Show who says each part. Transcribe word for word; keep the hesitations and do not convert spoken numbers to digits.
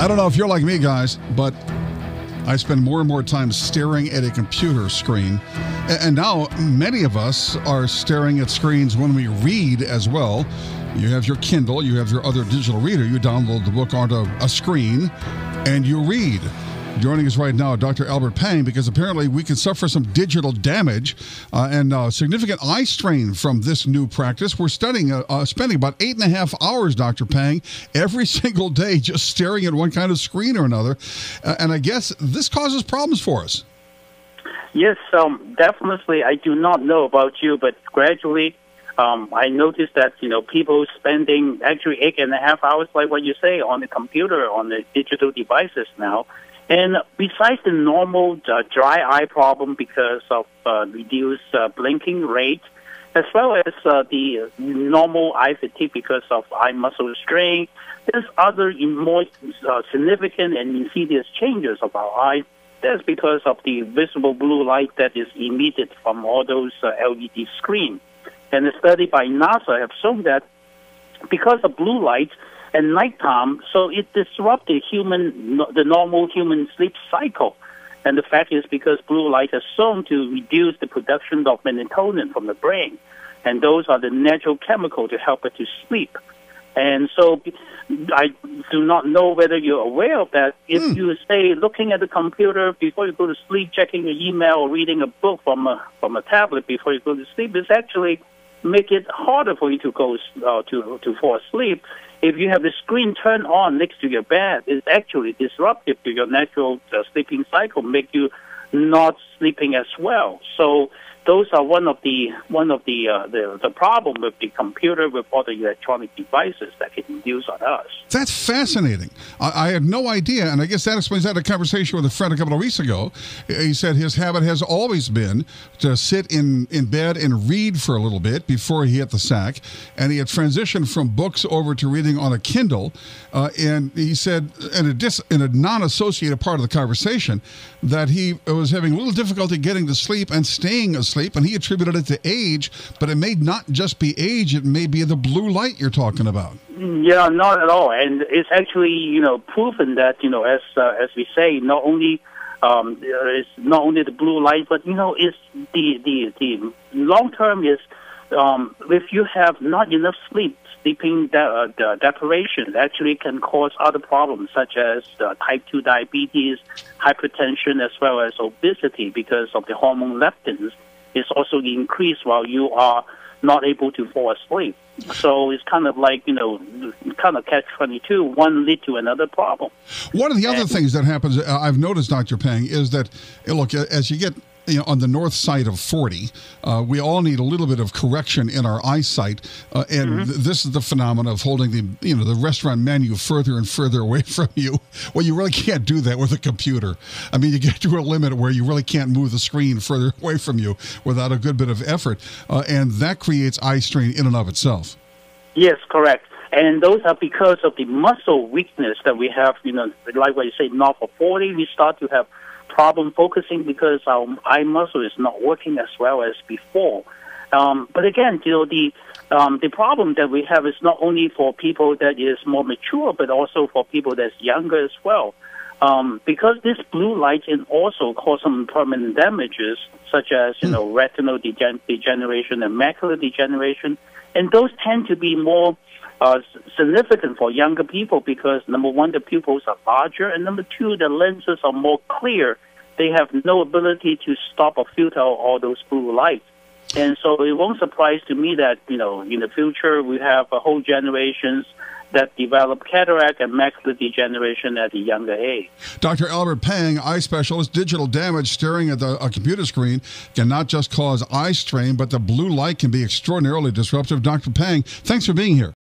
Speaker 1: I don't know if you're like me, guys, but I spend more and more time staring at a computer screen. And now many of us are staring at screens when we read as well. You have your Kindle, you have your other digital reader, you download the book onto a screen, and you read. Joining us right now, Doctor Albert Pang, because apparently we can suffer some digital damage uh, and uh, significant eye strain from this new practice. We're studying, uh, uh, spending about eight and a half hours, Doctor Pang, every single day just staring at one kind of screen or another. Uh, and I guess this causes problems for us.
Speaker 2: Yes, um, definitely. I do not know about you, but gradually um, I noticed that, you know, people spending actually eight and a half hours, like what you say, on the computer, on the digital devices now. And besides the normal uh, dry eye problem because of uh, reduced uh, blinking rate, as well as uh, the normal eye fatigue because of eye muscle strain, there's other more uh, significant and insidious changes of our eye. That's because of the visible blue light that is emitted from all those uh, L E D screens. And a study by NASA have shown that because of blue light, at nighttime, so it disrupts the human, the normal human sleep cycle. And the fact is because blue light is shown to reduce the production of melatonin from the brain. And those are the natural chemicals to help it to sleep. And so I do not know whether you're aware of that. If mm. you say looking at the computer before you go to sleep, checking your email or reading a book from a, from a tablet before you go to sleep, it's actually make it harder for you to go uh, to, to fall asleep. If you have the screen turned on next to your bed, it's actually disruptive to your natural uh, sleeping cycle, make you not sleeping as well. So those are one of the one of the uh, the, the problem with the computer, with all the electronic devices that can induce on us.
Speaker 1: That's fascinating. I, I had no idea, and I guess that explains that. A conversation with a friend a couple of weeks ago. He said his habit has always been to sit in, in bed and read for a little bit before he hit the sack, and he had transitioned from books over to reading on a Kindle. Uh, and he said, in a, dis, in a non-associated part of the conversation, that he was having a little difficulty getting to sleep and staying asleep, and he attributed it to age, but it may not just be age, it may be the blue light you're talking about.
Speaker 2: Yeah, not at all. And it's actually, you know, proven that, you know, as uh, as we say, not only um, it's not only the blue light, but, you know, it's the, the, the long term is um, if you have not enough sleep, sleeping de uh, de deprivation actually can cause other problems such as uh, type two diabetes, hypertension, as well as obesity because of the hormone leptins is also increased while you are not able to fall asleep. So it's kind of like, you know, kind of catch twenty-two, one lead to another problem.
Speaker 1: One of the other
Speaker 2: and,
Speaker 1: things that happens, uh, I've noticed, Doctor Pang, is that, look, as you get you know, on the north side of forty, uh, we all need a little bit of correction in our eyesight, uh, and mm-hmm. th this is the phenomenon of holding the, you know, the restaurant menu further and further away from you. Well, you really can't do that with a computer. I mean, you get to a limit where you really can't move the screen further away from you without a good bit of effort, uh, and that creates eye strain in and of itself.
Speaker 2: Yes, correct. And those are because of the muscle weakness that we have, you know, like what you say, north of forty, we start to have problem focusing because our eye muscle is not working as well as before. Um, but again, you know, the um, the problem that we have is not only for people that is more mature, but also for people that's younger as well. Um, because this blue light can also cause some permanent damages, such as, you know, retinal degen degeneration and macular degeneration. And those tend to be more uh, significant for younger people because, number one, the pupils are larger, and number two, the lenses are more clear. They have no ability to stop or filter all those blue lights. And so it won't surprise to me that, you know, in the future we have a whole generations that develop cataract and macular degeneration at a younger age.
Speaker 1: Doctor Albert Pang, eye specialist. Digital damage staring at the, a computer screen can not just cause eye strain, but the blue light can be extraordinarily disruptive. Doctor Pang, thanks for being here.